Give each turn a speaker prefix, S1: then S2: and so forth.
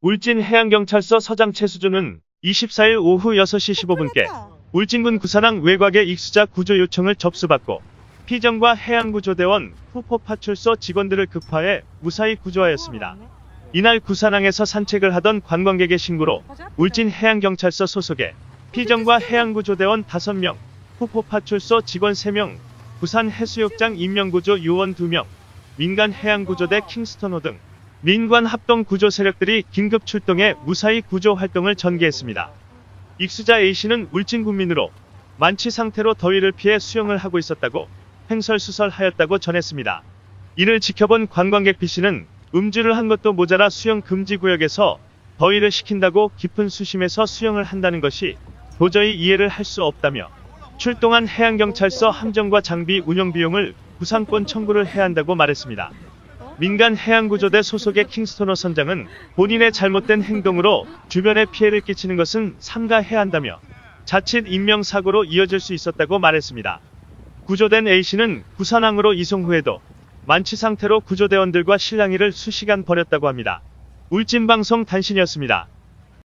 S1: 울진해양경찰서 서장 최수준은 24일 오후 6시 15분께 울진군 구산항 외곽의 익수자 구조 요청을 접수받고 피정과 해양구조대원, 후포파출소 직원들을 급파해 무사히 구조하였습니다. 이날 구산항에서 산책을 하던 관광객의 신고로 울진해양경찰서 소속의 피정과 해양구조대원 5명, 후포파출소 직원 3명, 부산해수욕장 인명구조 요원 2명, 민간해양구조대 킹스턴호 등 민관 합동 구조 세력들이 긴급 출동해 무사히 구조 활동을 전개했습니다. 익수자 A씨는 울진 군민으로 만취 상태로 더위를 피해 수영을 하고 있었다고 횡설수설하였다고 전했습니다. 이를 지켜본 관광객 B씨는 음주를 한 것도 모자라 수영 금지 구역에서 더위를 식힌다고 깊은 수심에서 수영을 한다는 것이 도저히 이해를 할 수 없다며 출동한 해양경찰서 함정과 장비 운영 비용을 구상권 청구를 해야 한다고 말했습니다. 민간 해양구조대 소속의 킹스턴호 선장은 본인의 잘못된 행동으로 주변에 피해를 끼치는 것은 삼가해야 한다며 자칫 인명사고로 이어질 수 있었다고 말했습니다. 구조된 A씨는 구산항으로 이송 후에도 만취 상태로 구조대원들과 실랑이를 수시간 벌였다고 합니다. 울진방송 단신이었습니다.